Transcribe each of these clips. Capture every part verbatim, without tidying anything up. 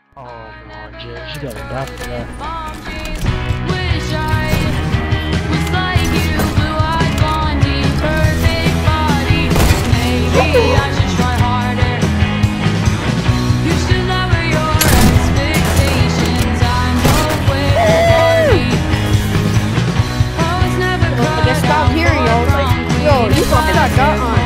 Oh no, Jay, she got a doctor there. Wish I was like you, blue-eyed blondie, perfect body. Maybe I should try harder. You should lower your expectations. I'm no quitter Barbie. I was never cut I stopped hearing y'all. Like, yo, you fucking got got on.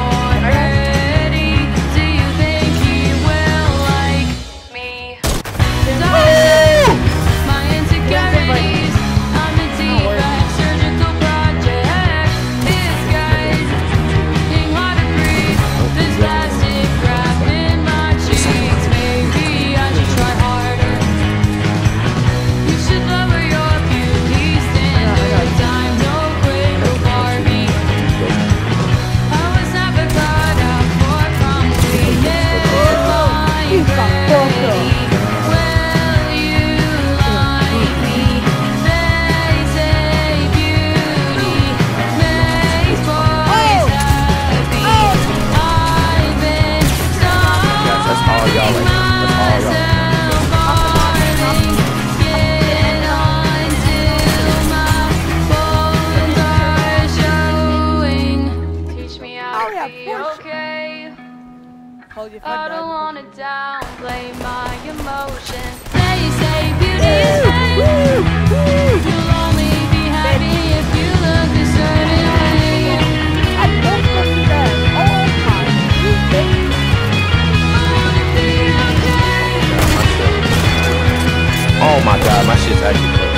I don't wanna downplay my emotions. They say beauty is fake. You'll only be happy if you look a certain way. I don't look at that. Oh my goodness. I wanna be okay. Oh my god, my shit's actually close.